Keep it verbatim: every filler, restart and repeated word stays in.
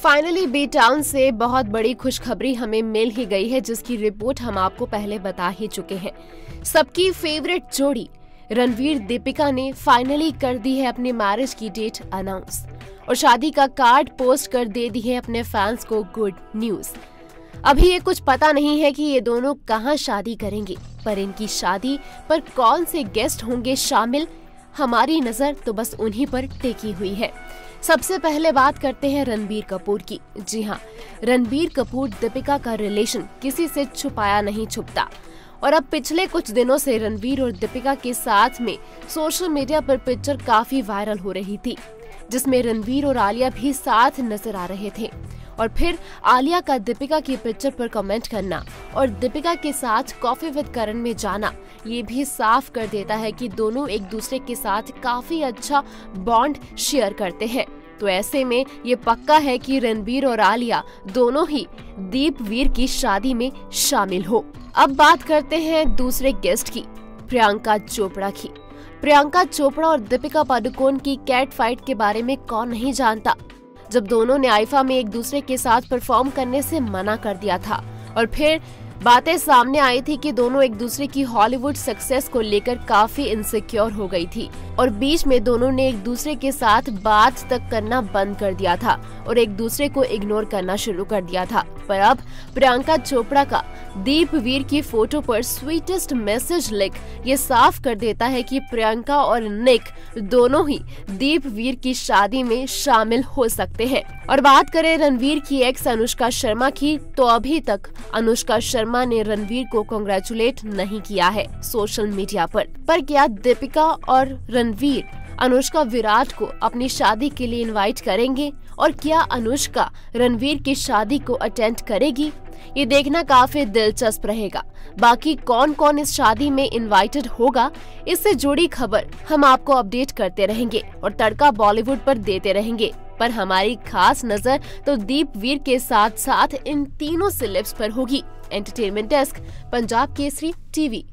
Finally B town से बहुत बड़ी खुशखबरी हमें मिल ही गई है, जिसकी रिपोर्ट हम आपको पहले बता ही चुके हैं। सबकी फेवरेट जोड़ी रणवीर दीपिका ने फाइनली कर दी है अपनी मैरिज की डेट अनाउंस और शादी का कार्ड पोस्ट कर दे दी है अपने फैंस को गुड न्यूज। अभी ये कुछ पता नहीं है कि ये दोनों कहां शादी करेंगे, पर इनकी शादी पर कौन से गेस्ट होंगे शामिल, हमारी नजर तो बस उन्हीं पर टिकी हुई है। सबसे पहले बात करते हैं रणबीर कपूर की। जी हाँ, रणबीर कपूर दीपिका का रिलेशन किसी से छुपाया नहीं छुपता और अब पिछले कुछ दिनों से रणबीर और दीपिका के साथ में सोशल मीडिया पर पिक्चर काफी वायरल हो रही थी, जिसमें रणबीर और आलिया भी साथ नजर आ रहे थे। और फिर आलिया का दीपिका की पिक्चर पर कमेंट करना और दीपिका के साथ कॉफी विद करण में जाना ये भी साफ कर देता है कि दोनों एक दूसरे के साथ काफी अच्छा बॉन्ड शेयर करते हैं। तो ऐसे में ये पक्का है कि रणबीर और आलिया दोनों ही दीपवीर की शादी में शामिल हो। अब बात करते हैं दूसरे गेस्ट की, प्रियंका चोपड़ा की। प्रियंका चोपड़ा और दीपिका पादुकोण की कैट फाइट के बारे में कौन नहीं जानता, जब दोनों ने आईफा में एक दूसरे के साथ परफॉर्म करने से मना कर दिया था और फिर बातें सामने आई थी कि दोनों एक दूसरे की हॉलीवुड सक्सेस को लेकर काफी इनसिक्योर हो गई थी और बीच में दोनों ने एक दूसरे के साथ बात तक करना बंद कर दिया था और एक दूसरे को इग्नोर करना शुरू कर दिया था। पर अब प्रियंका चोपड़ा का दीपवीर की फोटो पर स्वीटेस्ट मैसेज लिख ये साफ कर देता है कि प्रियंका और निक दोनों ही दीपवीर की शादी में शामिल हो सकते हैं। और बात करें रणवीर की एक्स अनुष्का शर्मा की, तो अभी तक अनुष्का शर्मा ने रणवीर को कांग्रेचुलेट नहीं किया है सोशल मीडिया पर। पर क्या दीपिका और रणवीर अनुष्का विराट को अपनी शादी के लिए इनवाइट करेंगे और क्या अनुष्का रणवीर की शादी को अटेंड करेगी, ये देखना काफी दिलचस्प रहेगा। बाकी कौन कौन इस शादी में इनवाइटेड होगा, इससे जुड़ी खबर हम आपको अपडेट करते रहेंगे और तड़का बॉलीवुड पर देते रहेंगे। पर हमारी खास नजर तो दीपवीर के साथ साथ इन तीनों सेलेब्स पर होगी। Entertainment desk, Punjab Kesari TV.